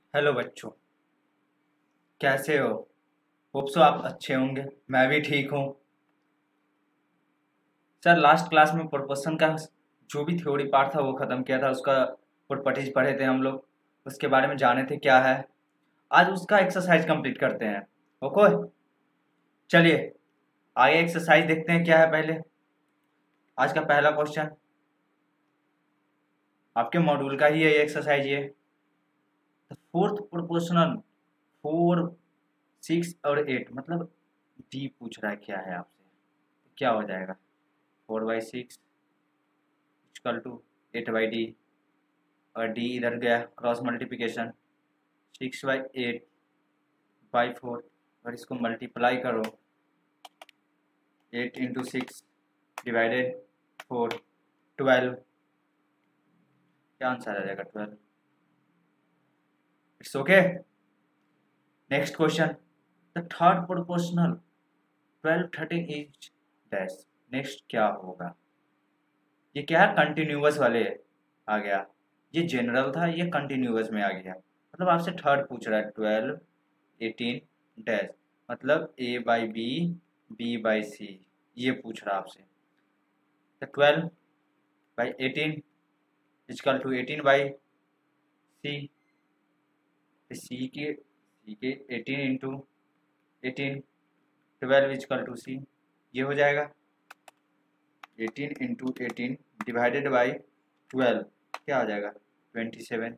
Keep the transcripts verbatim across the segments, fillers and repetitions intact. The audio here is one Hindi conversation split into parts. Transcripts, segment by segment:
हेलो बच्चों, कैसे हो? होप सो आप अच्छे होंगे। मैं भी ठीक हूँ। सर, लास्ट क्लास में प्रोपोर्शन का जो भी थ्योरी पार्ट था वो ख़त्म किया था। उसका प्रॉपर्टीज पढ़े थे हम लोग। उसके बारे में जाने थे क्या है। आज उसका एक्सरसाइज कंप्लीट करते हैं। ओके, चलिए आगे एक्सरसाइज देखते हैं क्या है पहले। आज का पहला क्वेश्चन आपके मॉड्यूल का ही है ये एक्सरसाइज। ये फोर्थ प्रोपोर्शनल फोर, सिक्स और एट, मतलब डी पूछ रहा है क्या है आपसे। क्या हो जाएगा? Four by six equal to eight by D, और डी इधर गया cross multiplication, six by eight by four, और इसको मल्टीप्लाई करो, eight into six divided four, twelve. क्या आंसर आ जाएगा? Twelve. It's okay. Next question, the third proportional twelve thirteen is dash. Next क्या होगा? ये क्या है? कंटिन्यूअस वाले आ गया। ये जनरल था, ये कंटिन्यूअस में आ गया। मतलब आपसे थर्ड पूछ रहा है, ट्वेल्व एटीन डैश, मतलब A by B, B by C, ये पूछ रहा है आपसे। तो twelve by eighteen equal to eighteen by C, C के सी के eighteen into eighteen, twelve equal to C, ये हो जाएगा eighteen into eighteen divided by twelve, क्या आ जाएगा? Twenty seven.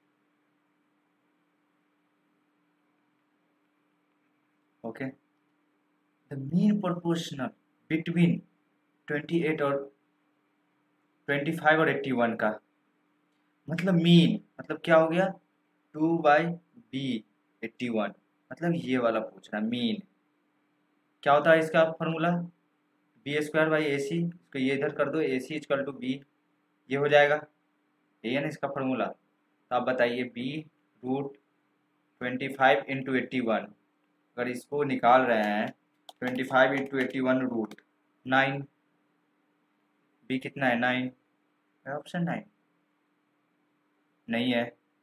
Okay, the mean proportional between twenty eight और ट्वेंटी फाइव और एट्टी वन का, मतलब मीन, मतलब क्या हो गया? Two by B eighty one, मतलब ये वाला पूछ रहा है मीन। क्या होता है इसका formula? B square by A C, इसको ये इधर कर दो, A C equal to B, ये हो जाएगा। यही है ना इसका फॉर्मूला। तो आप बताइए, B root twenty five into eighty one, अगर इसको निकाल रहे हैं, twenty five into eighty one root nine, B कितना है? नाइन। ऑप्शन नाइन नहीं है।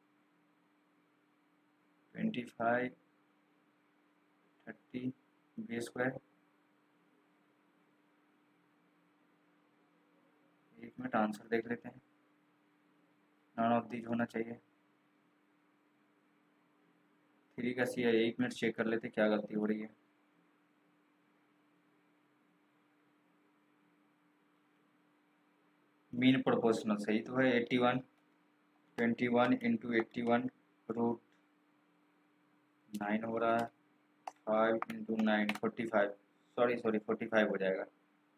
Twenty five thirty B square, एक मिनट आंसर देख लेते हैं। नॉन ऑफ दीज होना चाहिए। थ्री का सी है, एक मिनट चेक कर लेते क्या गलती हो रही है। मीन प्रोपोर्शनल सही तो है, eighty one, twenty one into eighty one root nine हो रहा है, five into nine forty five, sorry sorry forty five हो जाएगा,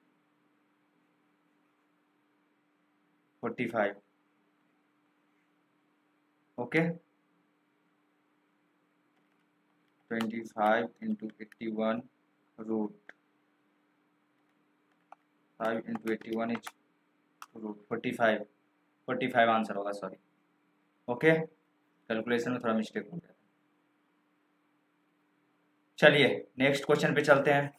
forty five. Okay, twenty five into eighty one root five into eighty one is root forty five, forty five answer होगा, सॉरी। ओके, कैलकुलेशन में थोड़ा मिस्टेक हो गया। चलिए नेक्स्ट क्वेश्चन पे चलते हैं।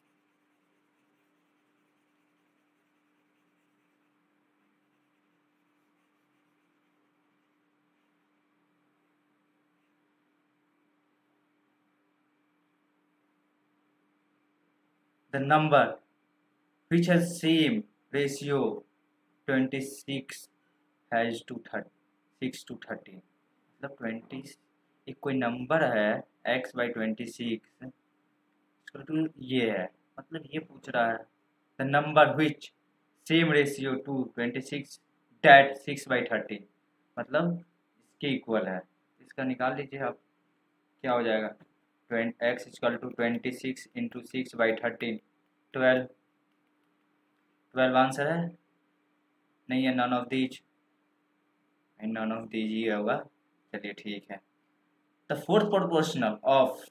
The number which has same ratio twenty six has to thirty six to thirty, मतलब ट्वेंटी, एक कोई नंबर है x by twenty six to ये है, मतलब ये पूछ रहा है the number which same ratio to twenty six that six by thirty, मतलब इसके इक्वल है। इसका निकाल लीजिए आप, क्या हो जाएगा? Twenty X equal to twenty six into six by thirteen, twelve. Twelve answer है? नहीं है, none of these, none of these ही होगा। चलिए ठीक है। The fourth proportional of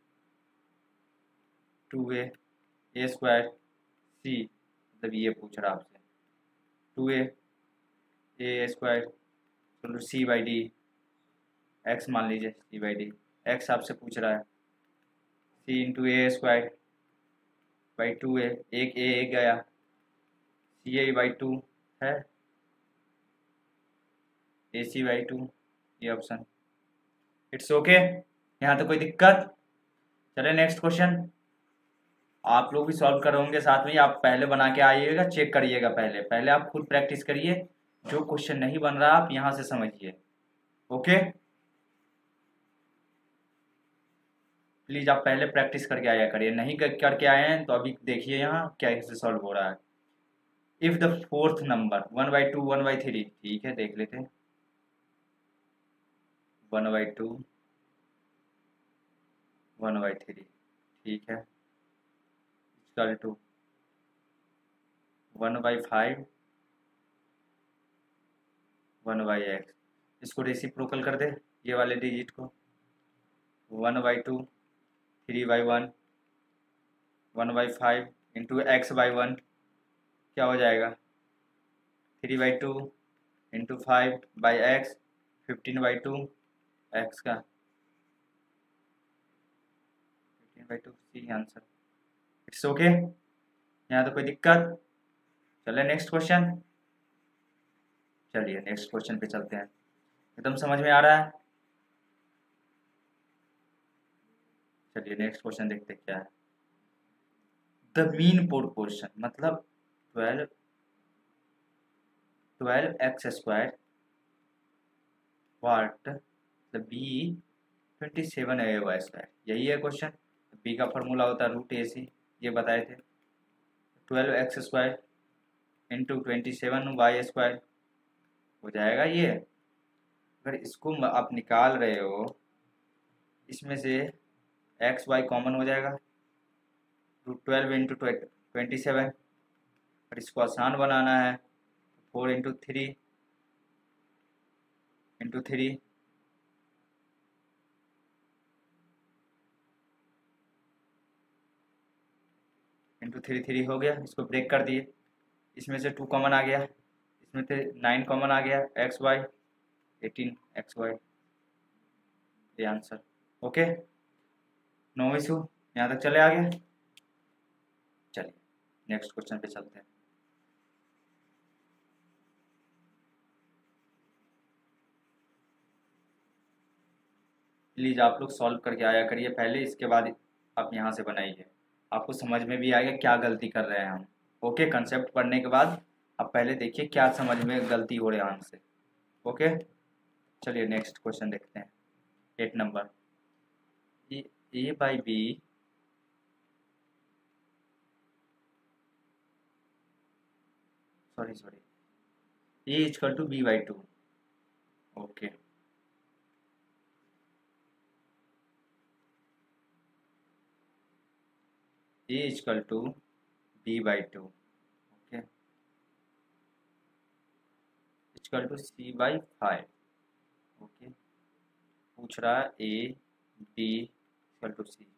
two A A square C, मतलब ये पूछ रहा आपसे, two A A square C by D, X मान लीजिए सी बाई डी, एक्स आपसे पूछ रहा है, C into A square by two A, एक ए एक गया, सी ए बाई टू है, ए सी बाई टू, ये ऑप्शन। इट्स ओके, यहाँ तो कोई दिक्कत। चले नेक्स्ट क्वेश्चन। आप लोग भी सॉल्व कर होंगे साथ में, आप पहले बना के आइएगा, चेक करिएगा, पहले पहले आप खुद प्रैक्टिस करिए। जो क्वेश्चन नहीं बन रहा आप यहाँ से समझिए। ओके, प्लीज आप पहले प्रैक्टिस करके आया करिए, नहीं कर- करके आए हैं तो अभी देखिए यहाँ क्या इससे सॉल्व हो रहा है। If the fourth number one by two one by three, ठीक है देख लेते हैं। One by two one by three, ठीक है, equal to one by five one by X. इसको रेसिप्रोकल कर दे, ये वाले डिजिट को। One by two three by one one by five into X by one, क्या हो जाएगा? Three by two into five by X, fifteen by two x का fifteen by two, C answer. It's okay, यहाँ तो कोई दिक्कत। चले नेक्स्ट क्वेश्चन। चलिए नेक्स्ट क्वेश्चन पे चलते हैं, एकदम समझ में आ रहा है। चलिए नेक्स्ट क्वेश्चन देखते हैं क्या है। द मीन प्रोपोर्शन मतलब twelve twelve X square what the B twenty seven A Y square, यही है क्वेश्चन। बी का फॉर्मूला होता है रूट ए सी, ये बताए थे। Twelve X square into twenty seven Y square हो जाएगा ये। अगर इसको आप निकाल रहे हो, इसमें से एक्स वाई कॉमन हो जाएगा, root twelve into twenty seven. और इसको आसान बनाना है, four into three into three into three three हो गया, इसको ब्रेक कर दिए। इसमें से टू कॉमन आ गया, इसमें से नाइन कॉमन आ गया, X Y eighteen X Y, ये आंसर। ओके, नो इशू, यहाँ तक चले आगे। चलिए नेक्स्ट क्वेश्चन पे चलते हैं। प्लीज आप लोग सॉल्व करके आया करिए पहले, इसके बाद आप यहाँ से बनाइए, आपको समझ में भी आएगा क्या गलती कर रहे हैं हम। ओके, कंसेप्ट पढ़ने के बाद आप पहले देखिए क्या समझ में गलती हो रही है हमसे। ओके, चलिए नेक्स्ट क्वेश्चन देखते हैं। Eight number, A by B sorry sorry A equal to B by two. Okay, A equal to B by two, okay, equal to C by five. Okay, पूछ रहा है A B equal to C.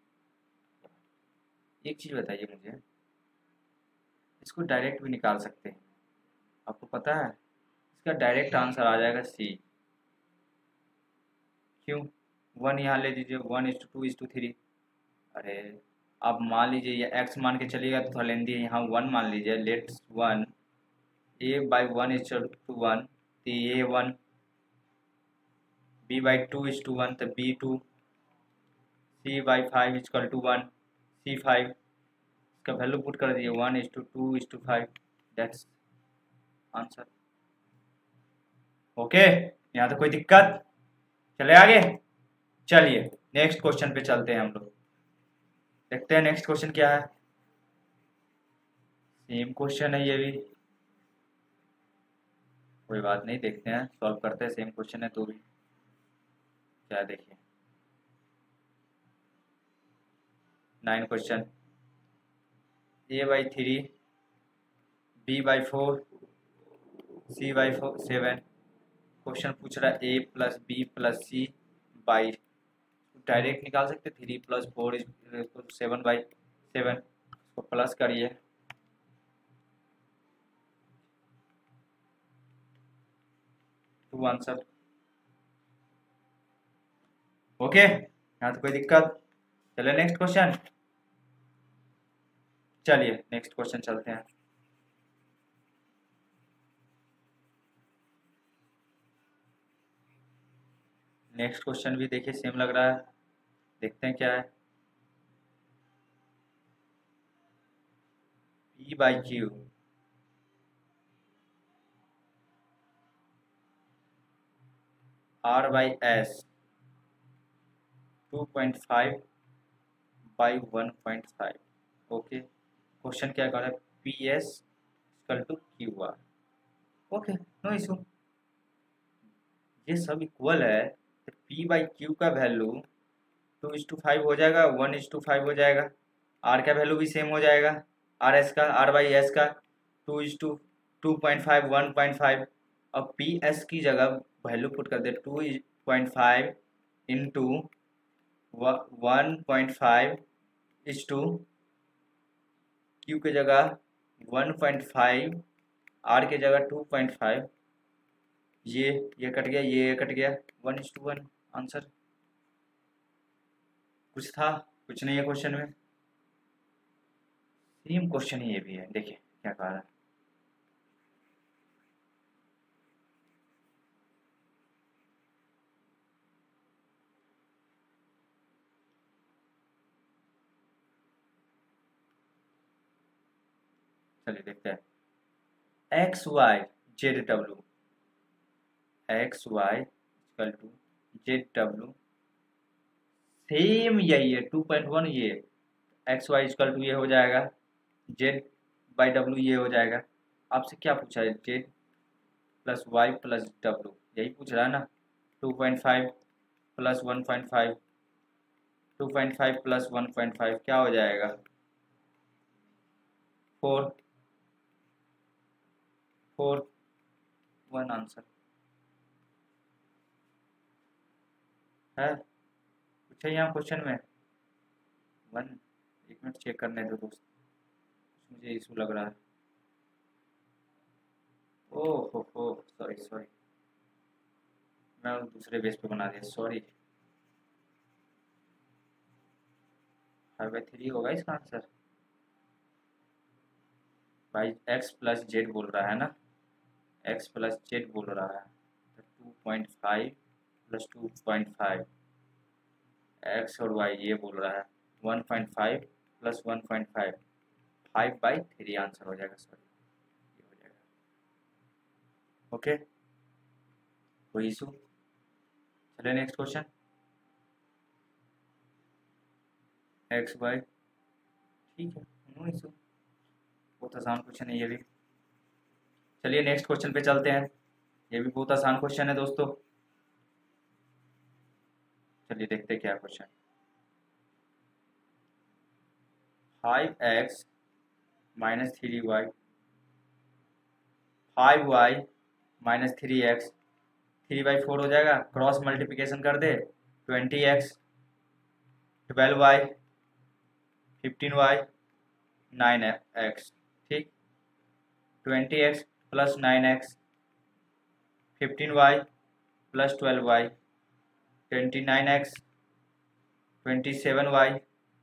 एक चीज़ बताइए मुझे, इसको डायरेक्ट भी निकाल सकते हैं, आपको पता है इसका डायरेक्ट आंसर आ जाएगा सी। क्यों? वन यहाँ ले लीजिए, one is to two is to three. अरे आप मान लीजिए ये एक्स मान के चलिएगा तो थोड़ा लेंदी है, यहाँ वन मान लीजिए, let's one A by one is to one, तो A one, B by two is to one तो B two, C by five equal to one C five. इसका वैल्यू पुट कर दिए, one is to two is to five, that's answer. Okay, यहाँ तो कोई दिक्कत। चले आगे। चलिए नेक्स्ट क्वेश्चन पे चलते हैं हम लोग, देखते हैं नेक्स्ट क्वेश्चन क्या है। सेम क्वेश्चन है ये भी, कोई बात नहीं, देखते हैं सॉल्व करते हैं, सेम क्वेश्चन है तो भी। क्या देखिए, nine question, A by three B by four C by four seven. Question पूछ रहा है A plus B plus C by, direct निकाल सकते, three plus four is seven by seven, उसको प्लस करिए, टू आंसर। ओके, यहाँ तो कोई दिक्कत। चलिए नेक्स्ट क्वेश्चन, चलिए नेक्स्ट क्वेश्चन चलते हैं। नेक्स्ट क्वेश्चन भी देखिए सेम लग रहा है, देखते हैं क्या है। P by Q R by S two point five by one point five. Okay, question क्या कर रहा है, P S equal to Q R. Okay, no issue, ये सब इक्वल है तो पी बाई क्यू का value two is to five हो जाएगा, वन इज टू फाइव हो जाएगा। आर का वैल्यू भी सेम हो जाएगा, आर एस का, आर बाई एस का two is to two point five one point five. अब पी एस की जगह वैल्यू पुट कर दे two point five into one point five is two Q के जगह वन पॉइंट फाइव, आर के जगह टू पॉइंट फाइव। ये ये कट गया, ये कट गया, one is to one answer. कुछ था, कुछ नहीं है क्वेश्चन में, सेम क्वेश्चन ही ये भी है। देखिए क्या कह रहा है, चलिए देखते हैं। X Y Z W, X Y equal to Z W, same यही है टू पॉइंट वन। ये एक्स वाई इक्वल टू ये हो जाएगा जेड बाई डब्ल्यू, ये हो जाएगा। आपसे क्या पूछा है, Z plus Y plus W, यही पूछ रहा है ना। Two point five plus one point five, two point five plus one point five क्या हो जाएगा, फोर, फोर वन आंसर है। पूछा यहाँ क्वेश्चन में वन, एक मिनट चेक करने दो दोस्त, मुझे इशू लग रहा है। ओह हो हो सॉरी सॉरी, मैं उस दूसरे बेस पे बना दिया, सॉरी। फाइव बाई थ्री होगा इसका answer, by X plus Z बोल रहा है ना, एक्स प्लस जेड बोल रहा है, तो two point five plus two point five, X और वाई ये बोल रहा है, one point five plus one point five, five by three answer हो जाएगा, सॉरी ये हो जाएगा। ओके, कोई इशू, चलिए नेक्स्ट क्वेश्चन। एक्स वाई, ठीक है, नो इशू, बहुत आसान क्वेश्चन है ये भी। चलिए नेक्स्ट क्वेश्चन पे चलते हैं, ये भी बहुत आसान क्वेश्चन है दोस्तों। चलिए देखते हैं क्या question. Five X minus three Y, five Y minus three X, three by four हो जाएगा, क्रॉस मल्टीप्लिकेशन कर दे, twenty X, twelve Y, fifteen Y, nine X, ठीक, twenty X plus nine X, fifteen Y plus twelve Y, twenty nine X, twenty seven Y,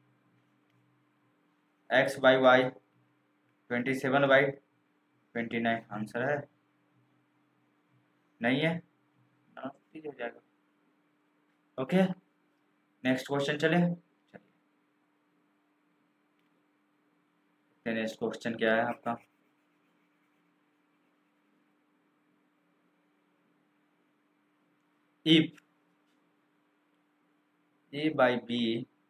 X by Y, twenty seven by twenty nine answer है, नहीं है, ठीक हो जाएगा। ओके, नेक्स्ट क्वेश्चन चले, चलिए नेक्स्ट क्वेश्चन क्या है आपका। If A by B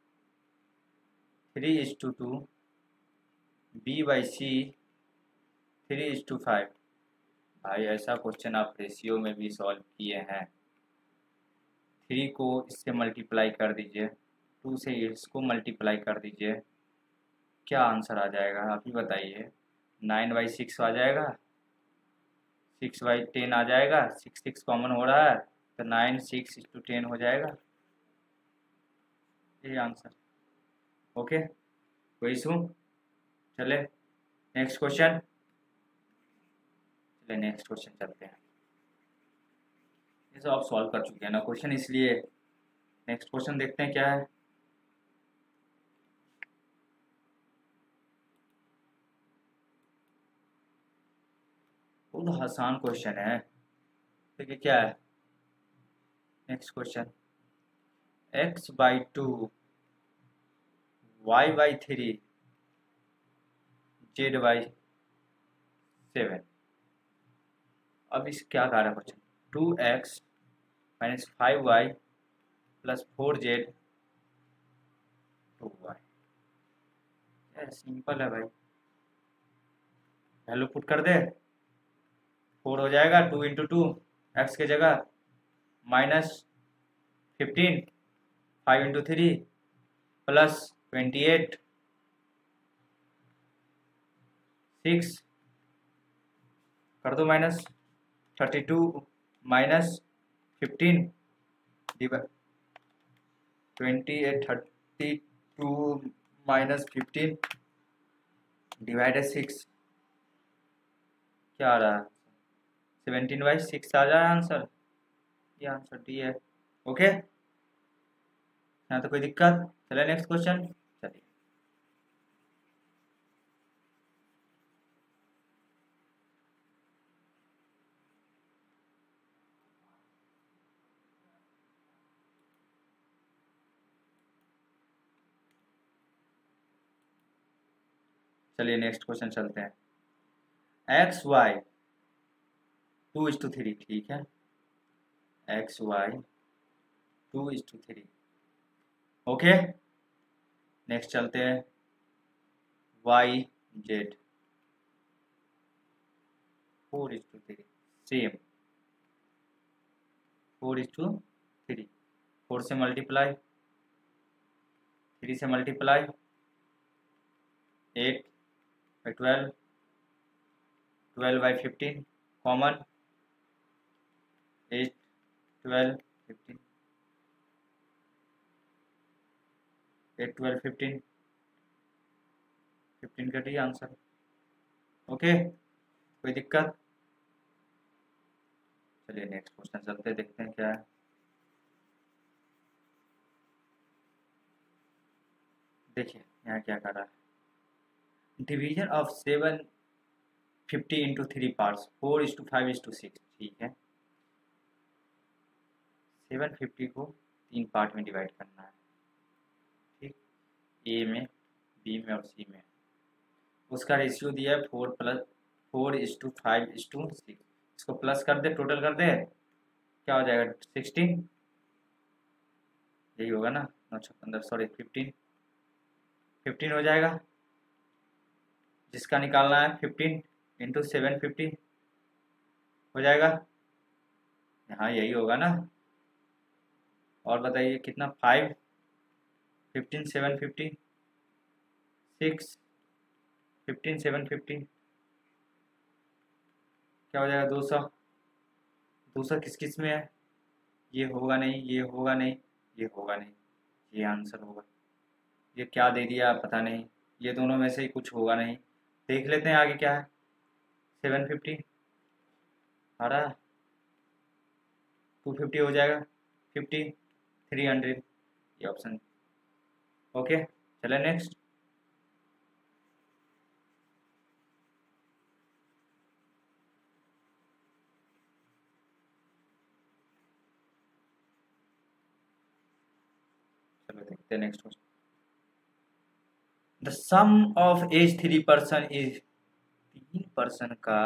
three is to two, B by C three is to five. भाई ऐसा क्वेश्चन आप रेशियो में भी सॉल्व किए हैं, थ्री को इससे मल्टीप्लाई कर दीजिए, टू से इसको मल्टीप्लाई कर दीजिए, क्या आंसर आ जाएगा आप ही बताइए। नाइन बाई सिक्स आ जाएगा, सिक्स बाई टेन आ जाएगा, सिक्स सिक्स कॉमन हो रहा है तो नाइन सिक्स टू टेन हो जाएगा, ये आंसर। ओके, कोई इशू, चले नेक्स्ट क्वेश्चन, चले नेक्स्ट क्वेश्चन चलते हैं। ये सब आप सॉल्व कर चुके हैं ना क्वेश्चन, इसलिए नेक्स्ट क्वेश्चन देखते हैं क्या है। बहुत आसान क्वेश्चन है, देखिए क्या है, next question, X by two Y by three Z by seven. अब इस क्या कह रहा है question, two X minus five Y plus four Z two Y. Simple है भाई, वैल्यू पुट कर दे, फोर हो जाएगा टू इंटू टू एक्स के जगह minus fifteen, five into three plus twenty eight, six कर दो minus thirty two minus fifteen twenty eight thirty two minus fifteen divided six, क्या आ रहा है सेवेंटीन बाई सिक्स आ जा रहा है आंसर। ये आंसर डी है। ओके, यहाँ तो कोई दिक्कत। चले नेक्स्ट क्वेश्चन। चलिए चलिए नेक्स्ट क्वेश्चन चलते हैं। X Y two is to three, ठीक है, X Y two is to three. Okay, next चलते हैं Y Z four is to three, same four is to three, four से मल्टीप्लाई, थ्री से multiply, eight by twelve, twelve by fifteen common, eight twelve fifteen, eight twelve fifteen, fifteen कटी आंसर। ओके, कोई दिक्कत। चलिए नेक्स्ट क्वेश्चन चलते हैं, देखते हैं क्या है। देखिए यहाँ क्या कर रहा है, division of seven fifty into three parts, four is to five is to six, ठीक है। सेवन फिफ्टी को तीन पार्ट में डिवाइड करना है, ठीक, ए में, बी में और सी में। उसका रेशियो दिया है four plus four is to five is to six. इसको प्लस कर दे, टोटल कर दे, क्या हो जाएगा सिक्सटीन, यही होगा ना, नौ छप्पन सॉरी फिफ्टीन, फिफ्टीन हो जाएगा। जिसका निकालना है फिफ्टीन इंटू सेवन फिफ्टी हो जाएगा, हाँ यही होगा ना। और बताइए कितना, five, fifteen, seven fifty, six, fifteen, seven fifty, क्या हो जाएगा दो सौ। दो सौ किस किस में है, ये होगा नहीं, ये होगा नहीं, ये होगा नहीं, ये आंसर होगा। ये क्या दे दिया पता नहीं, ये दोनों में से ही कुछ होगा नहीं। देख लेते हैं आगे क्या है। सेवन फिफ्टी आ रहा, टू फिफ्टी हो जाएगा, फिफ्टी, थ्री हंड्रेड, ये ऑप्शन। ओके, चले नेक्स्ट। चलो देखते हैं next question. The sum of age three person is, तीन पर्सन का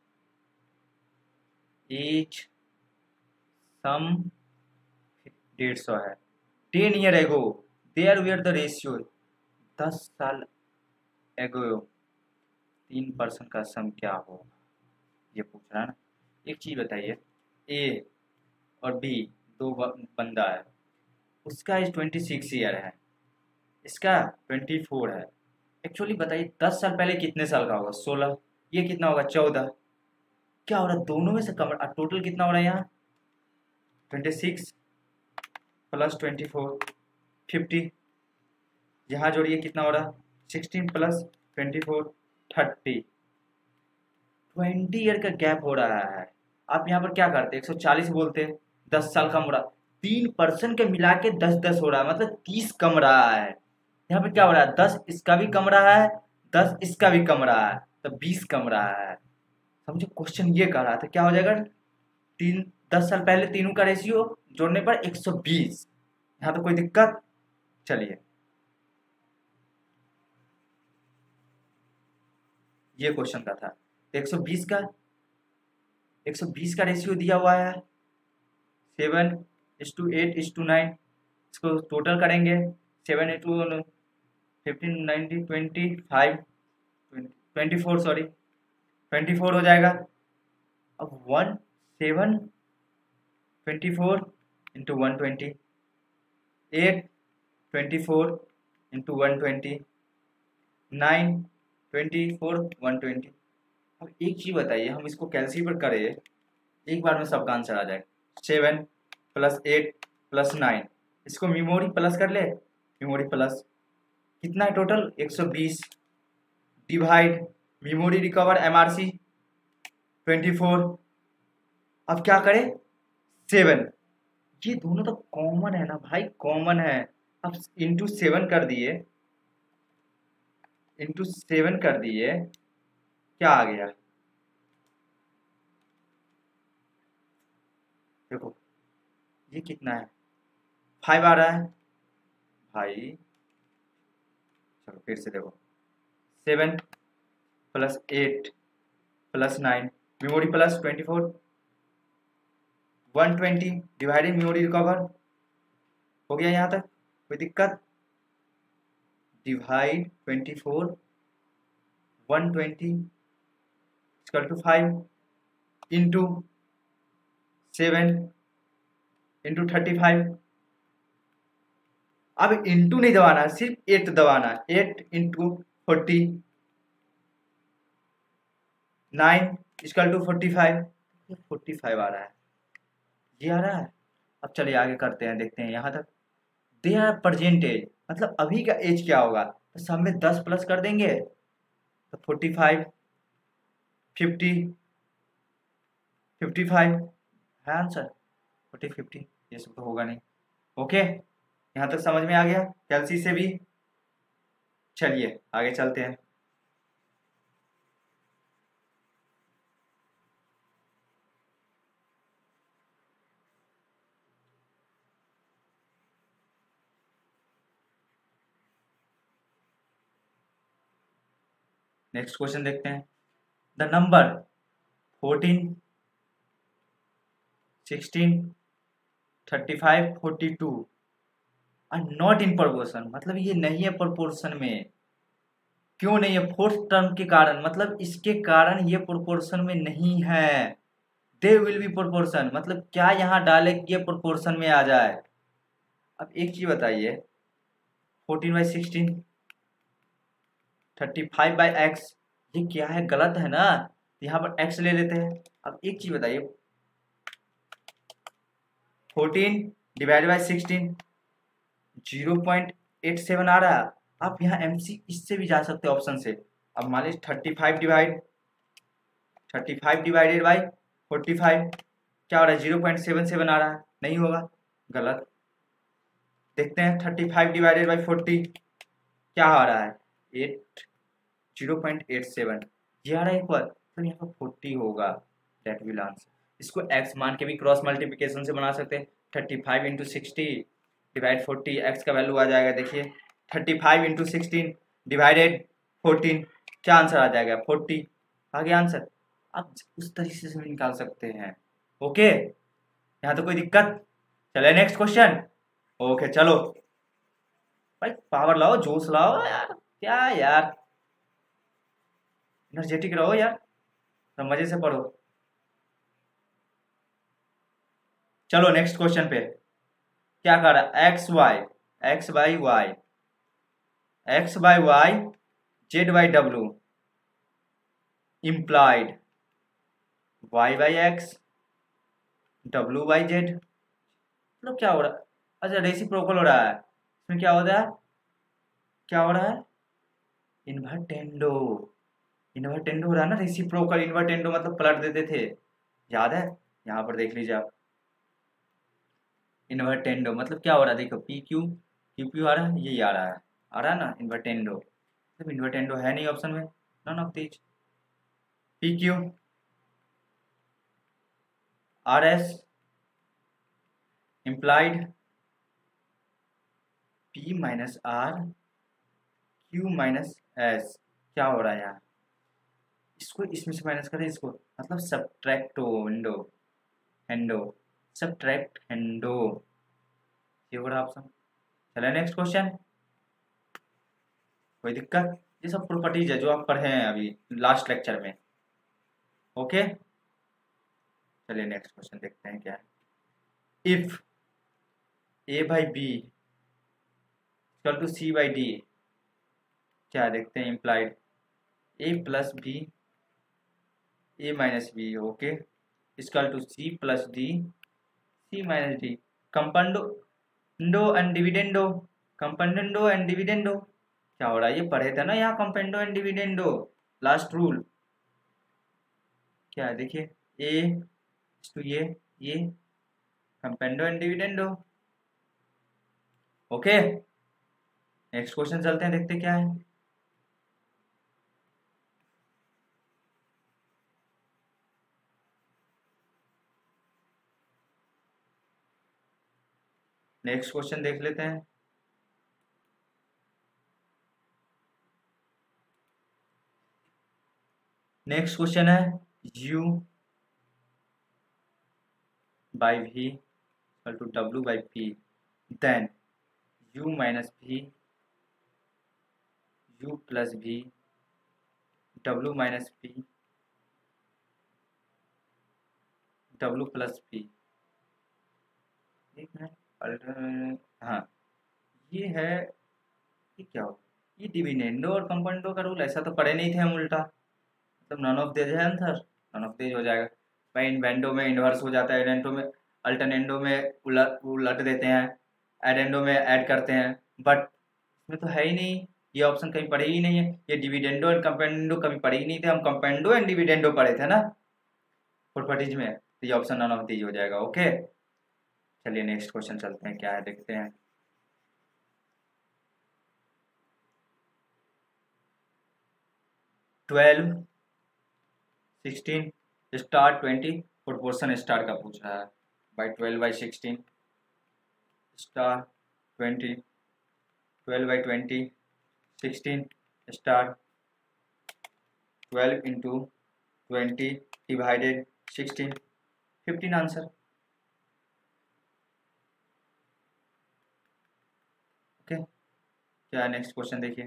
एज सम डेढ़ सौ है। Ten year ago there were the ratio, दस साल एगो तीन पर्सन का सम क्या होगा, ये पूछ रहा है ना। एक चीज बताइए, ए और बी दो बंदा है, उसका एज ट्वेंटी सिक्स ईयर है, इसका ट्वेंटी फोर है। एक्चुअली बताइए दस साल पहले कितने साल का होगा, सोलह, ये कितना होगा चौदह। क्या हो रहा है, दोनों में से कम, टोटल कितना हो रहा है यहाँ, twenty six plus twenty four, fifty, यहाँ जोड़िए कितना हो रहा है, sixteen plus twenty four, thirty, twenty year का गैप हो रहा है। आप यहाँ पर क्या करते, एक सौ चालीस बोलते, दस साल कम हो रहा, तीन पर्सन के मिला के दस दस हो रहा है, मतलब तीस कम रहा है। यहाँ पे क्या हो रहा है, दस इसका भी कम रहा है, दस इसका भी कम रहा है, तो बीस कम रहा है। समझो क्वेश्चन ये कह रहा था, क्या हो जाएगा, तीन दस साल पहले तीनों का रेशियो जोड़ने पर एक सौ बीस। यहाँ तो कोई दिक्कत? चलिए ये क्वेश्चन का था। एक सौ बीस का एक सौ बीस का रेशियो दिया हुआ है seven is to eight is to nine. इसको टोटल करेंगे seven a two fifteen ninety twenty five twenty four sorry twenty four हो जाएगा। अब one seven twenty four into one twenty eight twenty four into one twenty nine twenty four one twenty. अब एक चीज बताइए, हम इसको कैलकुलेट करें एक बार में सबका आंसर आ जाए। Seven plus eight plus nine, इसको मेमोरी प्लस कर ले, मेमोरी प्लस कितना है टोटल एक सौ बीस divide memory recover MRC twenty four. अब क्या करें सेवन, ये दोनों तो कॉमन है ना भाई, कॉमन है। अब इंटू सेवन कर दिए इंटू सेवन कर दिए क्या आ गया देखो, ये कितना है फाइव आ रहा है भाई। चलो फिर से देखो, seven plus eight plus nine memory plus twenty four one twenty divided memory recover हो गया यहाँ तक, कोई दिक्कत? Divide twenty four one twenty equal to five into seven into thirty five. अब इंटू नहीं दबाना, सिर्फ एट दबाना, eight into forty nine equal to forty five forty five आ रहा है, ये आ रहा है। अब चलिए आगे करते हैं, देखते हैं यहाँ तक। दे आर प्रेजेंट एज, मतलब अभी का एज क्या होगा, तो सब में दस प्लस कर देंगे तो forty five fifty fifty five है आंसर। फोर्टी फिफ्टी ये सब तो होगा नहीं। ओके, यहाँ तक समझ में आ गया कैलसी से भी। चलिए आगे चलते हैं। नेक्स्ट क्वेश्चन देखते हैं। The number fourteen sixteen thirty five forty two are not in proportion, मतलब ये नहीं है प्रोपोर्शन में। क्यों नहीं है? फोर्थ टर्म के कारण, मतलब इसके कारण ये प्रोपोर्शन में नहीं है। दे विल बी प्रोपोर्शन, मतलब क्या यहाँ डाले कि ये प्रोपोर्शन में आ जाए। अब एक चीज बताइए, fourteen by sixteen thirty five by X, ये क्या है? गलत है ना, यहाँ पर एक्स ले लेते हैं। अब एक चीज बताइए, fourteen divide by sixteen zero point eight seven आ रहा है। आप यहाँ एमसी इससे भी जा सकते हैं ऑप्शन से। अब मान लीजिए thirty five divide thirty five divided by forty five क्या हो रहा है? जीरो पॉइंट सेवन सेवन आ रहा है, नहीं होगा, गलत। देखते हैं thirty five divided by forty क्या आ रहा है? Eight zero point eight seven, ये आ रहा है एक बार, तो यहाँ पर फोर्टी होगा, दैट विल आंसर। इसको एक्स मान के भी क्रॉस मल्टीप्लिकेशन से बना सकते हैं। Thirty five into sixty divide forty, X का वैल्यू आ जाएगा, देखिए thirty five into sixteen divided fourteen, क्या आंसर आ जाएगा? फोर्टी आ गया आंसर। आप उस तरीके से भी निकाल सकते हैं। ओके, यहाँ तो कोई दिक्कत? चले नेक्स्ट क्वेश्चन। ओके चलो भाई, पावर लाओ, जोश लाओ यार, क्या यार, एनर्जेटिक रहो यार, तो मजे से पढ़ो। चलो नेक्स्ट क्वेश्चन पे क्या कर रहा है? X Y X by Y X by Y Z by W implied Y by X W by Z, मतलब क्या हो रहा है? अच्छा रेसिप्रोकल हो रहा है, इसमें क्या हो रहा है? क्या हो रहा है? इन्वर्टेंडो इन्वर्टेंडो हो रहा है ना, रेसिप्रोकल इन्वर्टेंडो मतलब पलट देते थे, याद है? यहाँ पर देख लीजिए आप, इन्वर्टेंडो मतलब क्या हो रहा है? देखो पी क्यू क्यू क्यू आ रहा है, यही आ रहा है, आ रहा है ना इन्वर्टेंडो। मतलब इन्वर्टेंडो है नहीं ऑप्शन में, none of these. P Q R S implied P minus R Q minus S, क्या हो रहा है यहाँ, इसको इसमें से माइनस करें इसको, मतलब सब्ट्रैक्टो विंडो हेंडो, सब्ट्रैक्ट हेंडो, ये हो रहा ऑप्शन। चले नेक्स्ट क्वेश्चन। कोई दिक्कत, ये सब प्रॉपर्टीज है जो आप पढ़े हैं अभी लास्ट लेक्चर में। ओके, चलिए नेक्स्ट क्वेश्चन देखते हैं क्या है। If A by B equal to C by D, क्या देखते हैं, implied A plus B A minus B, okay, equal to C plus D C minus D, componendo and dividendo, componendo and dividendo, क्या हो रहा है, ये पढ़े थे ना यहाँ, componendo and dividendo last rule, क्या है देखिए, ए टू ये ये componendo and dividendo. Okay, next question चलते हैं, देखते क्या है। नेक्स्ट क्वेश्चन देख लेते हैं। नेक्स्ट क्वेश्चन है u by v equal to w by p, then u minus v u plus v w minus p w plus p, एक मिनट, हाँ ये है, ये क्या हो, ये डिविडेंडो और कंपाउंडो का रूल, ऐसा तो पढ़े नहीं थे हम उल्टा, मतलब नॉन ऑफ दिस है आंसर, नॉन ऑफ दिस हो जाएगा भाई, इन्वेंडो में इन्वर्स हो जाता है, एडेंडो में अल्टरनेंडो में उलट उलट देते हैं, एडेंडो में ऐड करते हैं, बट इसमें तो है ही नहीं, ये ऑप्शन कहीं पढ़े ही नहीं है, ये डिविडेंडो एंड कंपेंडो कभी पढ़े ही नहीं थे हम, कंपेंडो एंड डिविडेंडो पढ़े थे ना प्रॉपर्टीज में, तो ये ऑप्शन नॉन ऑफ दिस हो जाएगा। ओके, चलिए नेक्स्ट क्वेश्चन चलते हैं, क्या है देखते हैं। Twelve sixteen star twenty, proportion star का पूछ रहा है, by twelve by sixteen star twenty, twelve by twenty sixteen star twelve into twenty divided sixteen, fifteen answer. Okay, क्या नेक्स्ट क्वेश्चन देखिए,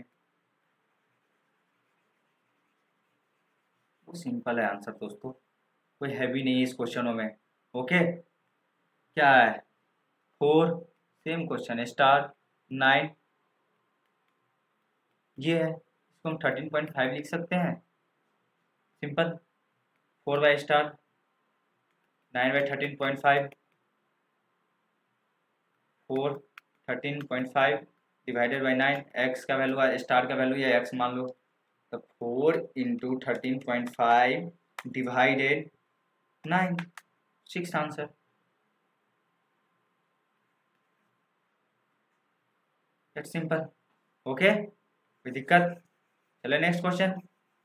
वो सिंपल है आंसर दोस्तों, कोई हैवी नहीं है इस क्वेश्चनों में। ओके, क्या है, फोर सेम क्वेश्चन है, स्टार नाइन, ये है, इसको हम थर्टीन पॉइंट फाइव लिख सकते हैं, simple, four by star nine by thirteen point five, four thirteen point five divided by nine, X का वैल्यू है, स्टार का वैल्यू है एक्स मान लो, तो four into thirteen point five divided nine, six answer. It's simple. Okay, कोई दिक्कत, चले नेक्स्ट क्वेश्चन।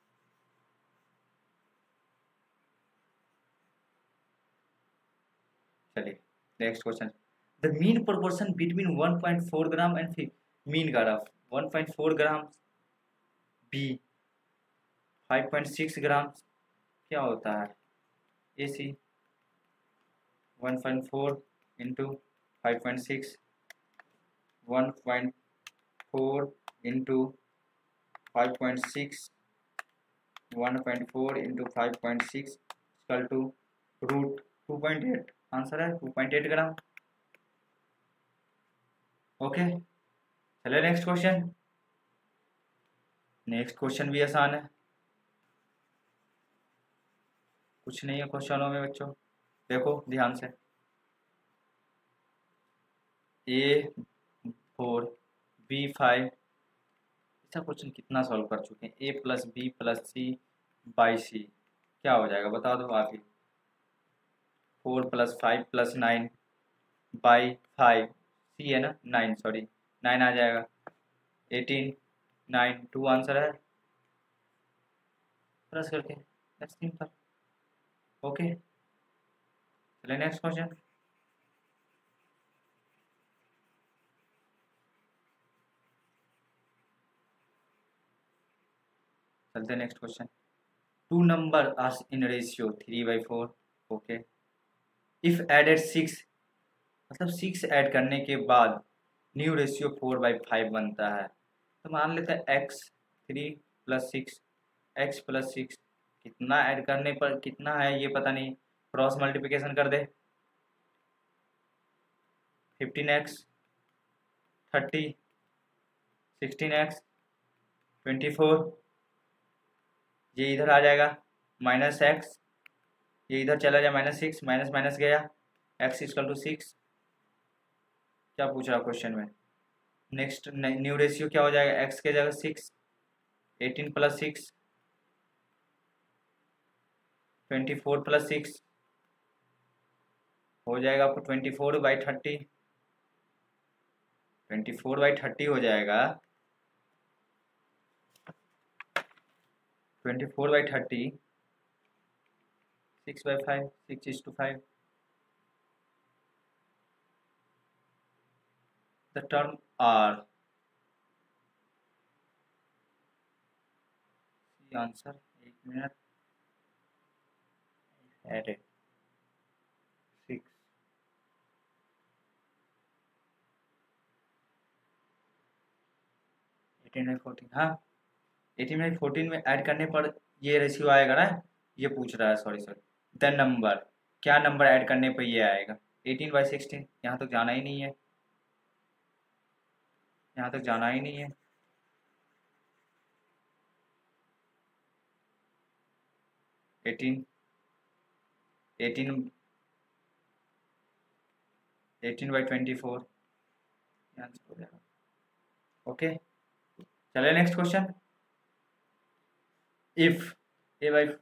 चलिए next question, the mean proportion between one point four gram and mean graph one point four gram be five point six gram, क्या होता है, A C one point four into five point six, one point four into five point six, one point four into five point six equal to root two point eight, answer है two point eight gram. Okay, चले नेक्स्ट क्वेश्चन। नेक्स्ट क्वेश्चन भी आसान है, कुछ नहीं है क्वेश्चनों में बच्चों, देखो ध्यान से, ए फोर बी फाइव, इसका क्वेश्चन कितना सॉल्व कर चुके हैं, A plus B plus C by C, क्या हो जाएगा बता दो आप ही, four plus five plus nine by five, C है ना नाइन, सॉरी नाइन आ जाएगा, एटीन नाइन टू आंसर है, प्लस करके नेक्स्ट सिंपल। ओके, चलिए नेक्स्ट क्वेश्चन। चलते next question. Two number are in ratio three by four, okay. If added six, मतलब सिक्स ऐड करने के बाद new ratio four by five बनता है, तो मान लेते हैं x three plus six, x plus six, कितना ऐड करने पर कितना है ये पता नहीं, क्रॉस मल्टीप्लिकेशन कर दे, fifteen x, thirty, sixteen x, twenty four, ये इधर आ जाएगा माइनस एक्स, ये इधर चला जाए माइनस सिक्स, माइनस माइनस गया, एक्स इक्वल टू सिक्स। क्या पूछ रहा क्वेश्चन में? नेक्स्ट न्यू रेशियो क्या हो जाएगा, एक्स के जगह six, eighteen plus six, twenty four plus six हो जाएगा आपको twenty four by thirty, twenty four by thirty हो जाएगा, twenty four by thirty, six by five, six is to five. The term are, answer एक minute, added six, eighteen by fourteen, हाँ एटीन बाई फोर्टीन में ऐड करने पर ये रेशियो आएगा ना, ये पूछ रहा है, सॉरी सॉरी। द नंबर, क्या नंबर ऐड करने पर ये आएगा, एटीन बाई सिक्सटीन, यहाँ तक जाना ही नहीं है, यहाँ तक जाना ही नहीं है। Eighteen, eighteen, eighteen by twenty four answer हो जाएगा, ओके। चलिए next question. If A by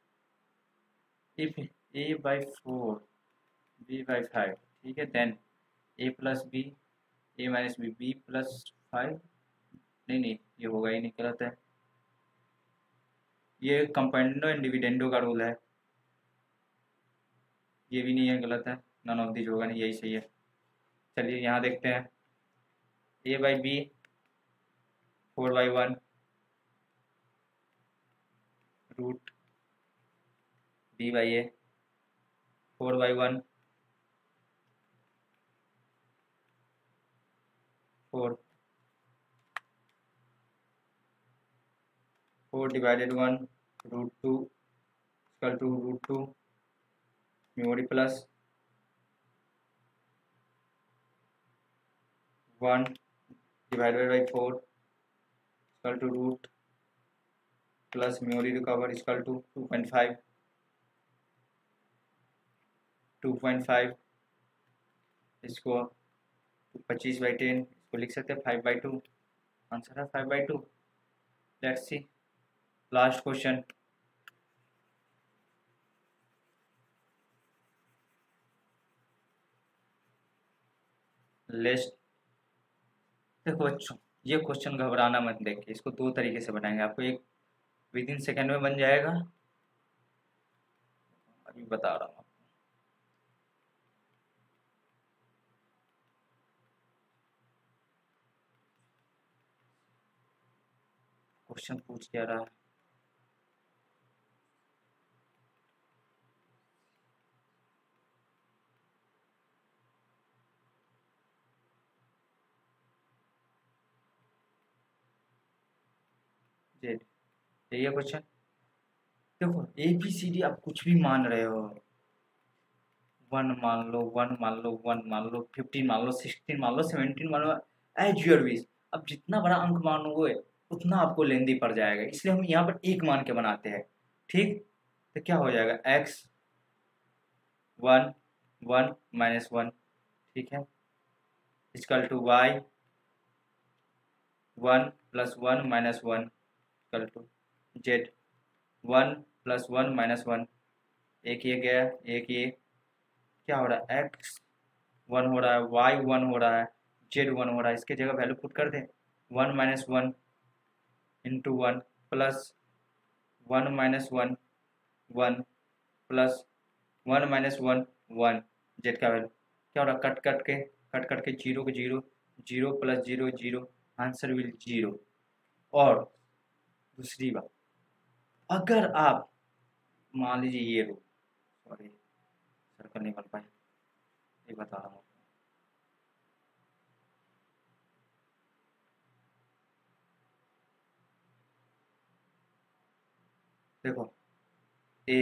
if A by four B by five, ठीक है, then A plus B, A minus B, B plus five, नहीं नहीं ये होगा ही नहीं, गलत है, ये कंपेंडो एंड डिविडेंडो का रूल है, ये भी नहीं है, गलत है, नन ऑफ दिस होगा नहीं, यही सही है। चलिए यहाँ देखते हैं, A by B four by one root B by A four by one four, four divided one root two equal to root two memory plus one divided by four equal to root plus memory recover equal to two point five, two point five, इसको पच्चीस बाई टेन, इसको लिख सकते हैं फाइव बाई टू, आंसर है five by two. Let's see last question. लेस्ट, देखो बच्चों ये क्वेश्चन घबराना मत, देखिए इसको दो तरीके से बनाएंगे, आपको एक विद इन सेकेंड में बन जाएगा, अभी बता रहा हूँ। क्वेश्चन पूछ क्या रहा है, जेड, यही है क्वेश्चन। देखो ए बी सी डी आप कुछ भी मान रहे हो, वन मान लो, वन मान लो, वन मान लो, फिफ्टीन मान लो, सिक्सटीन मान लो, सेवनटीन मान लो, एज यूर विश। अब जितना बड़ा अंक मानोगे उतना आपको लेंदी पड़ जाएगा, इसलिए हम यहाँ पर एक मान के बनाते हैं, ठीक। तो क्या हो जाएगा, x one one minus one, ठीक है, equal to y one plus one minus one equal to z one plus one minus one, एक ये गया, एक ये, क्या हो रहा है, एक्स वन हो रहा है, वाई वन हो रहा है, जेड वन हो रहा है, इसके जगह वैल्यू पुट कर दें, one minus one into one plus one minus one one plus one minus one one, z का वैल्यू क्या हो रहा है, कट कट के कट कट के जीरो को zero, zero plus zero zero, answer will zero. और दूसरी बात, अगर आप मान लीजिए ये रो, सॉरी सर्कल नहीं बन पाए, ये बता रहा हूँ। देखो ए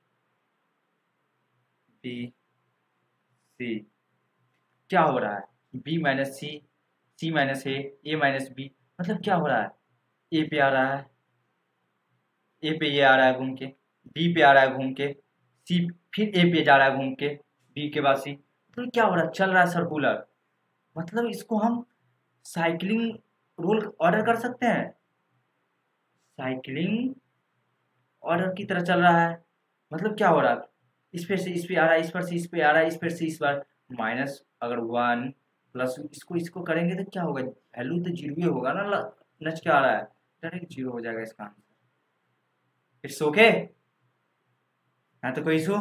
बी सी, क्या हो रहा है, B minus C, C minus A, A minus B, मतलब क्या हो रहा है, ए पे आ रहा है, ए पे ये आ रहा है घूम के, बी पे आ रहा है घूम के, सी फिर ए पे जा रहा है घूम के, बी के बाद सी, तो क्या हो रहा है, चल रहा है सर्कुलर। मतलब इसको हम साइकिलिंग रूल ऑर्डर कर सकते हैं, साइकिलिंग ऑर्डर की तरह चल रहा है। मतलब क्या हो रहा है, इस पे से इस पे आ रहा है, इस पर से इस पे आ रहा है, इस पर से इस बार माइनस, अगर वन प्लस इसको इसको करेंगे तो क्या होगा, वैल्यू तो जीरो ही होगा ना, ल- नच क्या आ रहा है, डायरेक्ट जीरो हो जाएगा इसका आंसर। इट्स ओके, है तो कोई इशू,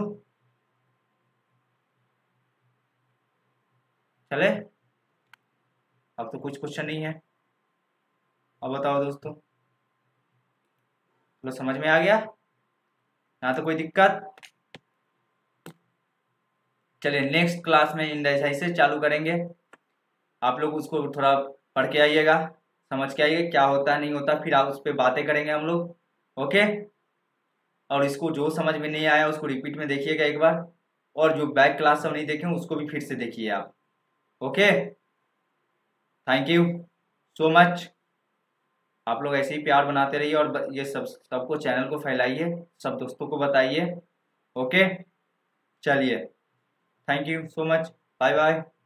चले, अब तो कुछ क्वेश्चन नहीं है। अब बताओ दोस्तों, लो समझ में आ गया, यहाँ तो कोई दिक्कत। चलिए नेक्स्ट क्लास में इंडेसाइसिस चालू करेंगे, आप लोग उसको थोड़ा पढ़ के आइएगा, समझ के आइए क्या होता है नहीं होता, फिर आप उस पर बातें करेंगे हम लोग। ओके, और इसको जो समझ में नहीं आया उसको रिपीट में देखिएगा एक बार, और जो बैक क्लास सब नहीं देखे उसको भी फिर से देखिए आप। Okay, thank you so much. आप लोग ऐसे ही प्यार बनाते रहिए, और ये सब सबको चैनल को फैलाइए, सब दोस्तों को बताइए। ओके, चलिए, thank you so much, bye bye.